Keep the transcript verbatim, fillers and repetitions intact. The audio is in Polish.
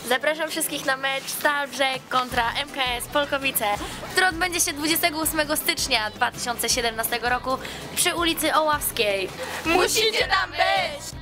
Zapraszam wszystkich na mecz Stalbrzeg kontra M K S Polkowice, który odbędzie się dwudziestego ósmego stycznia dwa tysiące siedemnastego roku przy ulicy Oławskiej. Musicie tam być!